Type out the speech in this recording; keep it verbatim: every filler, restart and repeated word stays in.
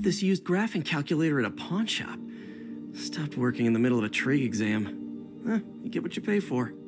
this used graphing calculator at a pawn shop. Stopped working in the middle of a trig exam. Huh, you get what you pay for.